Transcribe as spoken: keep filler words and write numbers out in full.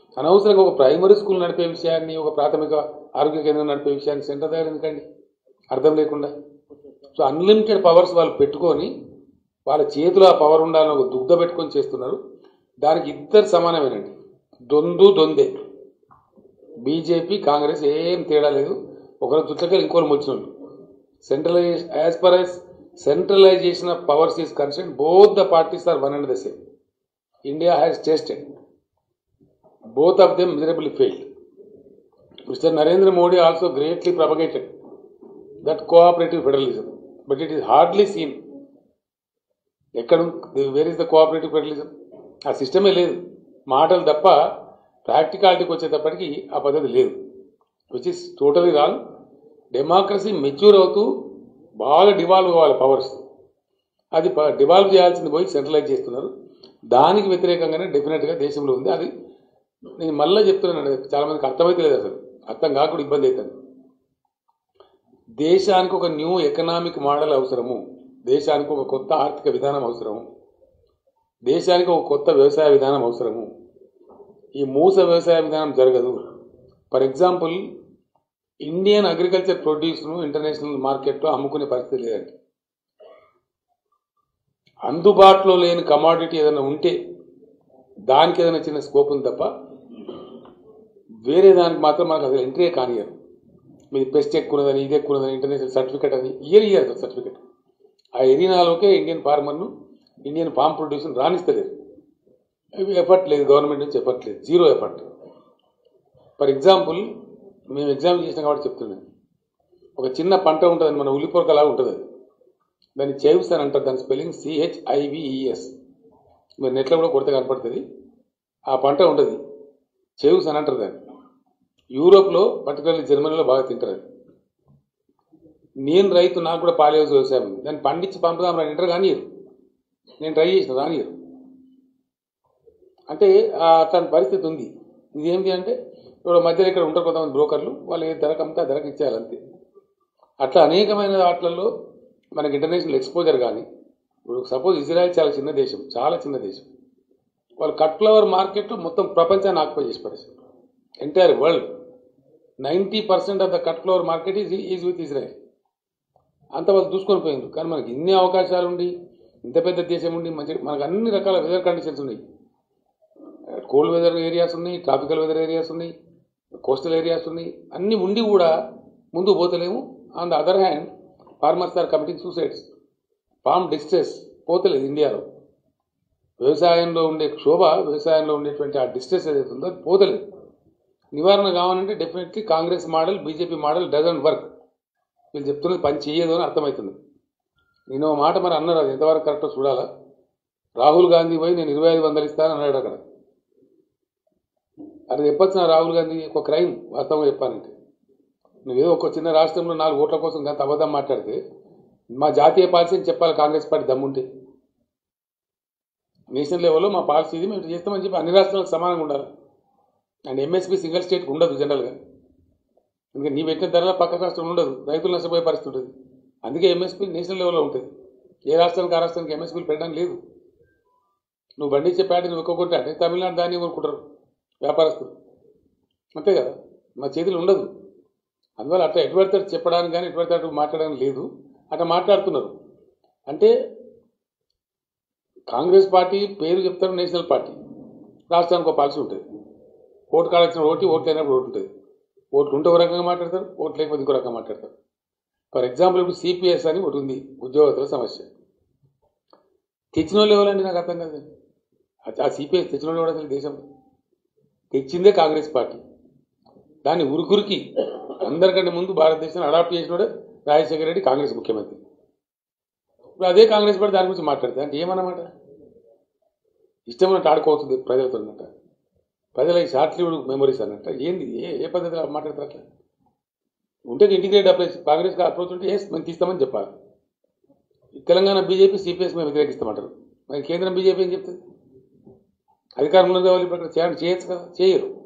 అనవసరంగా ఒక primary school నడిపే విషయాన్ని, ఒక ప్రాథమిక ఆరోగ్య కేంద్రం నడిపే విషయాన్ని సెంటర్ దగ్గర ఎందుకండి అర్థం లేకుండా. సో అన్లిమిటెడ్ పవర్స్ వాళ్ళు పెట్టుకొని వాళ్ళ చేతిలో ఆ పవర్ ఉండాలని ఒక దుగ్ధ పెట్టుకొని చేస్తున్నారు. దానికి ఇద్దరు సమానమేనండి, దొందు దొందే. బీజేపీ కాంగ్రెస్ ఏం తేడా లేదు, ఒకరు చుట్టకెళ్ళి ఇంకోరు మొచ్చినోళ్ళు. Centralize as per as centralization of powers is concern, both the parties are one and the same. India has tested, both of them miserably failed. Mister Narendra Modi also greatly propagated that cooperative federalism, but it is hardly seen. Where is the cooperative federalism? ఆ సిస్టమే లేదు, మాటలు తప్ప ప్రాక్టికాలిటీకి వచ్చేటప్పటికి ఆ పద్ధతి లేదు, which is totally wrong. Democracy mature అవుతూ బాగా డివాల్వ్ కావాలి పవర్స్, అది డివాల్వ్ చేయాల్సింది పోయి సెంట్రలైజ్ చేస్తున్నారు. దానికి వ్యతిరేకంగానే డెఫినెట్గా దేశంలో ఉంది. అది నేను మళ్ళీ చెప్తున్నాను, చాలా మందికి అర్థమైతే లేదు, అసలు అర్థం కాకుండా ఇబ్బంది అవుతుంది. దేశానికి ఒక న్యూ ఎకనామిక్ మోడల్ అవసరము, దేశానికి ఒక కొత్త ఆర్థిక విధానం అవసరము, దేశానికి ఒక కొత్త వ్యవసాయ విధానం అవసరము. ఈ మూస వ్యవసాయ విధానం జరగదు. ఫర్ ఎగ్జాంపుల్, ఇండియన్ అగ్రికల్చర్ ప్రొడ్యూస్ను ఇంటర్నేషనల్ మార్కెట్లో అమ్ముకునే పరిస్థితి లేదండి. అందుబాటులో లేని కమాడిటీ ఏదైనా ఉంటే దానికి ఏదైనా చిన్న స్కోప్ ఉంది తప్ప వేరే దానికి మాత్రం మనకు అసలు ఎంట్రీ కానియరు. మీది పెస్ట్ ఎక్కున్నదని, ఇది ఎక్కున్నదని, ఇంటర్నేషనల్ సర్టిఫికేట్ అని ఇయర్ ఇయర్ సర్టిఫికేట్. ఆ ఎరీనాలోకే ఇండియన్ ఫార్మర్ను, ఇండియన్ ఫార్మ్ ప్రొడ్యూస్ను రాణిస్తలేదు. ఎఫర్ట్ లేదు, గవర్నమెంట్ నుంచి ఎఫర్ట్ లేదు, జీరో ఎఫర్ట్. ఫర్ ఎగ్జాంపుల్, మేము ఎగ్జామ్ చేసినాం కాబట్టి చెప్తున్నాను, ఒక చిన్న పంట ఉంటుందని, మన ఉల్లిపొరకలాగా ఉంటుంది, అది దాన్ని చైవ్స్ అని అంటారు. దాని స్పెల్లింగ్ సిహెచ్ఐవిఈఎస్. మీరు నెట్లో కూడా కొడితే కనపడుతుంది. ఆ పంట ఉంటుంది, చైవ్స్ అని అంటారు దాన్ని. యూరోప్లో పర్టికులర్లీ జర్మనీలో బాగా తింటారు అది. నేను రైతు, నాకు కూడా పాలి హౌస్ వ్యవసాయం ఉంది, దాన్ని పండించి పంపుదాం రా ఇంటర్ కానియరు. నేను ట్రై చేసిన రానియరు. అంటే అట్లాంటి పరిస్థితి ఉంది. ఇదేంటి అంటే ఇప్పుడు మధ్యలో ఇక్కడ ఉంటారు కొంతమంది బ్రోకర్లు, వాళ్ళు ఏ ధరకు అమ్మితే ఆ ధరకు ఇచ్చేయాలి అంతే. అట్లా అనేకమైన వాటిలలో మనకి ఇంటర్నేషనల్ ఎక్స్పోజర్ కానీ, ఇప్పుడు సపోజ్ ఇజ్రాయెల్ చాలా చిన్న దేశం, చాలా చిన్న దేశం, వాళ్ళు కట్ ఫ్లవర్ మార్కెట్లో మొత్తం ప్రపంచాన్ని ఆక్యుపై చేసి పడేసారు. Entire world ninety percent of the cut flower market is is with Israel. అంత వాళ్ళు చూసుకొని పోయింది. కానీ మనకి ఇన్ని అవకాశాలు ఉండి, ఇంత పెద్ద దేశం ఉండి, మంచి మనకు అన్ని రకాల వెదర్ కండిషన్స్ ఉన్నాయి. కోల్డ్ వెదర్ ఏరియాస్ ఉన్నాయి, ట్రాపికల్ వెదర్ ఏరియాస్ ఉన్నాయి, కోస్టల్ ఏరియాస్ ఉన్నాయి. అన్నీ ఉండి కూడా ముందు పోతలేము. On the other hand farmers are committing suicides, farm distress పోతలేదు ఇండియాలో. వ్యవసాయంలో ఉండే క్షోభ, వ్యవసాయంలో ఉండేటువంటి ఆ డిస్ట్రెస్ ఏదైతే ఉందో అది పోతలేదు. నివారణ కావాలంటే definitely Congress model, BJP model doesn't work. వీళ్ళు చెప్తున్నది పని చేయదు అని అర్థమవుతుంది. నేను ఒక మాట మరి అన్నారు, అది ఎంతవరకు కరెక్టో చూడాలా. రాహుల్ గాంధీ పోయి నేను ఇరవై ఐదు వందలు ఇస్తాను అన్నాడు అక్కడ. అది చెప్పొచ్చిన రాహుల్ గాంధీ ఒక క్రైమ్, వాస్తవంగా చెప్పానంటే. నువ్వేదో ఒక చిన్న రాష్ట్రంలో నాలుగు ఓట్ల కోసం గంత అబద్ధం మాట్లాడితే మా జాతీయ పాలసీ అని చెప్పాలి కాంగ్రెస్ పార్టీ దమ్ముంటే. నేషనల్ లెవెల్లో మా పాలసీ ఇది, మేము చేస్తామని చెప్పి అన్ని రాష్ట్రాలకు సమానంగా ఉండాలి. అండ్ ఎంఎస్పీ సింగిల్ స్టేట్కి ఉండదు జనరల్గా. ఇంకా నీ పెట్టిన ధరలో పక్క రాష్ట్రం ఉండదు, రైతులు నష్టపోయే పరిస్థితి ఉంటుంది. అందుకే ఎంఎస్పీ నేషనల్ లెవెల్లో ఉంటుంది. ఏ రాష్ట్రానికి ఆ రాష్ట్రానికి ఎంఎస్పీలు పెట్టడం లేదు. నువ్వు పండించే ప్యాట నువ్వు ఎక్కువ కొంటే అంటే తమిళనాడు దాన్ని కొనుక్కుంటారు వ్యాపారస్తులు, అంతే కదా. మా చేతులు ఉండదు. అందువల్ల అట్లా ఎటువంటి చెప్పడానికి కానీ ఎటువంటి మాట్లాడడానికి లేదు. అట్లా మాట్లాడుతున్నారు. అంటే కాంగ్రెస్ పార్టీ పేరు చెప్తారు నేషనల్ పార్టీ, రాష్ట్రానికి ఒక పాలసీ ఉంటుంది. ఓటు కావాల్సిన ఓటు, ఓట్లు లేనప్పుడు ఓటు ఉంటుంది. ఓట్లు ఉంటే ఒక రకంగా మాట్లాడతారు, ఓట్లు లేకపోతే ఇంకో రకంగా మాట్లాడతారు. ఫర్ ఎగ్జాంపుల్ ఇప్పుడు సిపిఎస్ అని ఒకటి ఉంది, ఉద్యోగస్తుల సమస్య. తెచ్చిన వాళ్ళు ఎవరండి నాకు అర్థం కాదు. ఆ సిపిఎస్ తెచ్చిన వాళ్ళు కూడా అసలు దేశం తెచ్చిందే కాంగ్రెస్ పార్టీ. దాన్ని ఉరుకురికి అందరికంటే ముందు భారతదేశాన్ని అడాప్ట్ చేసినోడే రాజశేఖర రెడ్డి, కాంగ్రెస్ ముఖ్యమంత్రి. ఇప్పుడు అదే కాంగ్రెస్ పార్టీ దాని గురించి మాట్లాడితే అంటే ఏమన్నమాట, ఇష్టం ఉన్నట్టు ఆడుకోవచ్చు ప్రజలతో అన్నట్ట, ప్రజల షార్ట్ లివ్డ్ మెమరీస్ అన్నట్ట. ఏంది ఏ ఏ పద్ధతిలో మాట్లాడతారు అట్లా ఉంటే ఇంటిగ్రేట్ అప్రోచ్, కాంగ్రెస్ అప్రోచ్ ఉంటే ఎస్ మేము తీస్తామని చెప్పాలి. తెలంగాణ బీజేపీ సిపిఎస్ మేము వ్యతిరేకిస్తామంటారు. మరి కేంద్రం బీజేపీ ఏం చెప్తుంది? అధికారంలో కావాలి ఇప్పుడు అక్కడ చేయడం చేయొచ్చు కదా, చేయరు.